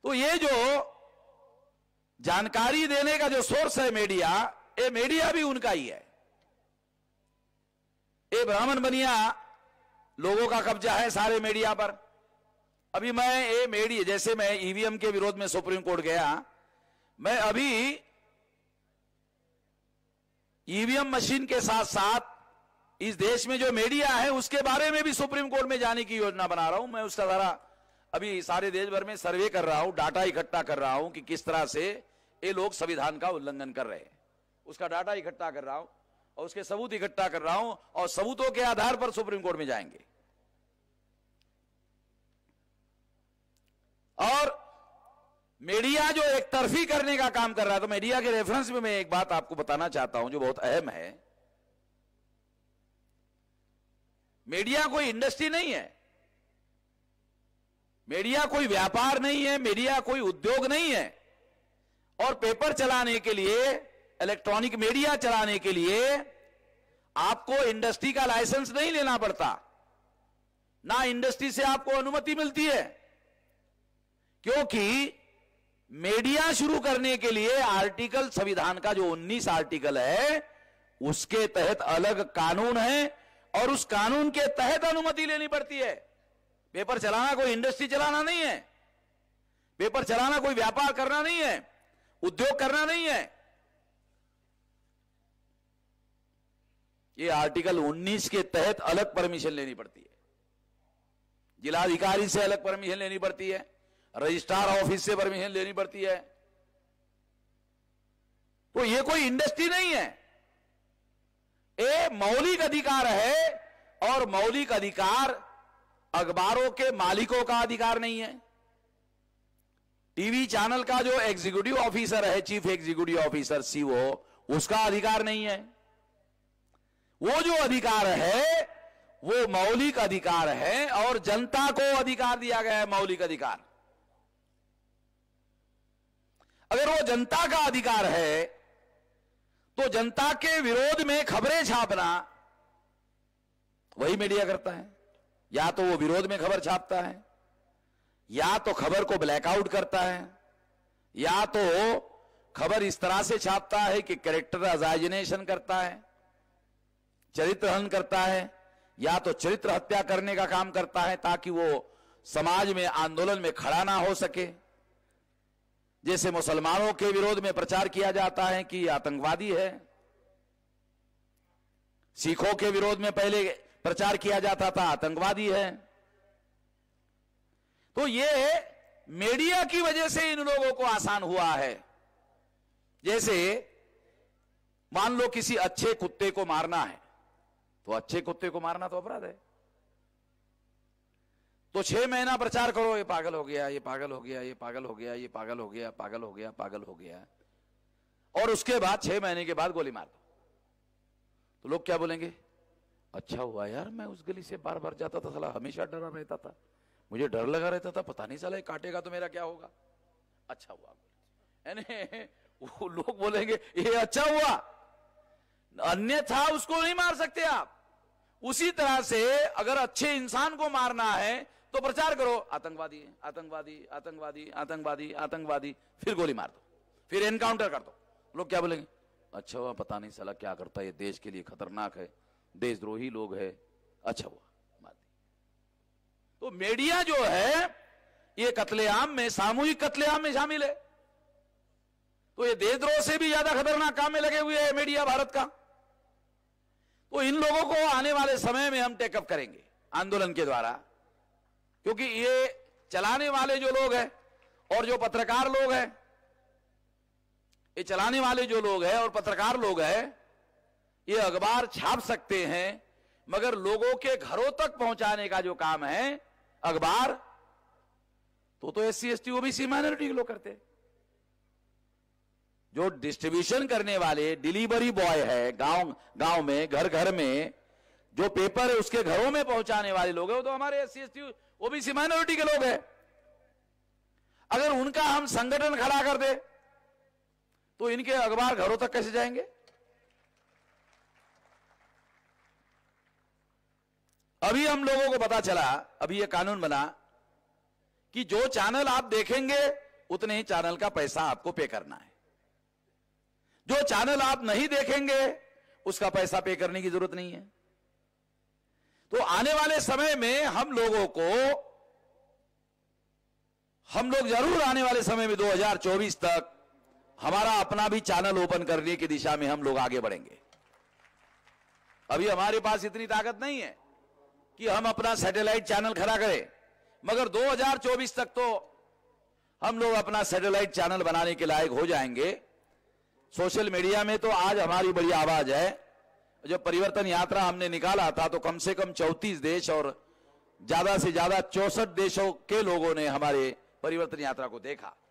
तो ये जो जानकारी देने का जो सोर्स है मीडिया, ये मीडिया भी उनका ही है। ये ब्राह्मण बनिया लोगों का कब्जा है सारे मीडिया पर। अभी मैं ये मीडिया, जैसे मैं ईवीएम के विरोध में सुप्रीम कोर्ट गया, मैं अभी ईवीएम मशीन के साथ साथ इस देश में जो मीडिया है उसके बारे में भी सुप्रीम कोर्ट में जाने की योजना बना रहा हूं। मैं उसका द्वारा अभी सारे देश भर में सर्वे कर रहा हूं, डाटा इकट्ठा कर रहा हूं कि किस तरह से ये लोग संविधान का उल्लंघन कर रहे हैं। उसका डाटा इकट्ठा कर रहा हूं और उसके सबूत इकट्ठा कर रहा हूं और सबूतों के आधार पर सुप्रीम कोर्ट में जाएंगे। और मीडिया जो एक तरफी करने का काम कर रहा है, तो मीडिया के रेफरेंस में मैं एक बात आपको बताना चाहता हूं जो बहुत अहम है। मीडिया कोई इंडस्ट्री नहीं है, मीडिया कोई व्यापार नहीं है, मीडिया कोई उद्योग नहीं है। और पेपर चलाने के लिए, इलेक्ट्रॉनिक मीडिया चलाने के लिए आपको इंडस्ट्री का लाइसेंस नहीं लेना पड़ता, ना इंडस्ट्री से आपको अनुमति मिलती है, क्योंकि मीडिया शुरू करने के लिए आर्टिकल, संविधान का जो 19 आर्टिकल है उसके तहत अलग कानून है और उस कानून के तहत अनुमति लेनी पड़ती है। पेपर चलाना कोई इंडस्ट्री चलाना नहीं है, पेपर चलाना कोई व्यापार करना नहीं है, उद्योग करना नहीं है। यह आर्टिकल 19 के तहत अलग परमिशन लेनी पड़ती है, जिलाधिकारी से अलग परमिशन लेनी पड़ती है, रजिस्ट्रार ऑफिस से परमिशन लेनी पड़ती है। तो यह कोई इंडस्ट्री नहीं है, ये मौलिक अधिकार है। और मौलिक अधिकार अखबारों के मालिकों का अधिकार नहीं है। टीवी चैनल का जो एग्जीक्यूटिव ऑफिसर है, चीफ एग्जीक्यूटिव ऑफिसर सीओ, उसका अधिकार नहीं है। वो जो अधिकार है वो मौलिक अधिकार है और जनता को अधिकार दिया गया है, मौलिक अधिकार। अगर वो जनता का अधिकार है तो जनता के विरोध में खबरें छापना वही मीडिया करता है। या तो वो विरोध में खबर छापता है, या तो खबर को ब्लैकआउट करता है, या तो खबर इस तरह से छापता है कि कैरेक्टर असासिनेशन करता है, चरित्र हनन करता है, या तो चरित्र हत्या करने का काम करता है ताकि वो समाज में, आंदोलन में खड़ा ना हो सके। जैसे मुसलमानों के विरोध में प्रचार किया जाता है कि आतंकवादी है, सिखों के विरोध में पहले प्रचार किया जाता था आतंकवादी है। तो ये मीडिया की वजह से इन लोगों को आसान हुआ है। जैसे मान लो किसी अच्छे कुत्ते को मारना है, तो अच्छे कुत्ते को मारना तो अपराध है, तो 6 महीना प्रचार करो, ये पागल हो गया, ये पागल हो गया, ये पागल हो गया, ये पागल हो गया, पागल हो गया, पागल हो गया, और उसके बाद 6 महीने के बाद गोली मार दो। तो लोग क्या बोलेंगे? अच्छा हुआ यार, मैं उस गली से बार बार जाता था, साला हमेशा डरा रहता था, मुझे डर लगा रहता था, पता नहीं साला काटेगा तो मेरा क्या होगा। अच्छा हुआ, यानी वो लोग बोलेंगे ये अच्छा हुआ, अन्यथा उसको नहीं मार सकते आप। उसी तरह से अगर अच्छे इंसान को मारना है तो प्रचार करो आतंकवादी, आतंकवादी, आतंकवादी, आतंकवादी, आतंकवादी, फिर गोली मार दो, फिर एनकाउंटर कर दो। लोग क्या बोलेंगे? अच्छा हुआ, पता नहीं साला क्या करता है, ये देश के लिए खतरनाक है, देशद्रोही लोग है, अच्छा हुआ मार दी। तो मीडिया जो है ये कत्लेआम में, सामूहिक कत्लेआम में शामिल है। तो ये देशद्रोह से भी ज्यादा खतरनाक काम में लगे हुए हैं मीडिया भारत का। तो इन लोगों को आने वाले समय में हम टेकअप करेंगे आंदोलन के द्वारा, क्योंकि ये चलाने वाले जो लोग हैं और जो पत्रकार लोग हैं, ये चलाने वाले जो लोग हैं और पत्रकार लोग हैं, ये अखबार छाप सकते हैं, मगर लोगों के घरों तक पहुंचाने का जो काम है अखबार, तो SC ST OBC माइनॉरिटी के लोग करते हैं। जो डिस्ट्रीब्यूशन करने वाले डिलीवरी बॉय है गांव गांव में, घर घर में जो पेपर है उसके घरों में पहुंचाने वाले लोग हैं, वो तो हमारे SC ST OBC माइनॉरिटी के लोग हैं। अगर उनका हम संगठन खड़ा कर दे तो इनके अखबार घरों तक कैसे जाएंगे? अभी हम लोगों को पता चला, अभी ये कानून बना कि जो चैनल आप देखेंगे उतने ही चैनल का पैसा आपको पे करना है। जो चैनल आप नहीं देखेंगे उसका पैसा पे करने की जरूरत नहीं है। तो आने वाले समय में हम लोग जरूर आने वाले समय में 2024 तक हमारा अपना भी चैनल ओपन करने की दिशा में हम लोग आगे बढ़ेंगे। अभी हमारे पास इतनी ताकत नहीं है कि हम अपना सैटेलाइट चैनल खड़ा करें, मगर 2024 तक तो हम लोग अपना सैटेलाइट चैनल बनाने के लायक हो जाएंगे। सोशल मीडिया में तो आज हमारी बड़ी आवाज है। जब परिवर्तन यात्रा हमने निकाला था तो कम से कम 34 देश और ज्यादा से ज्यादा 64 देशों के लोगों ने हमारे परिवर्तन यात्रा को देखा।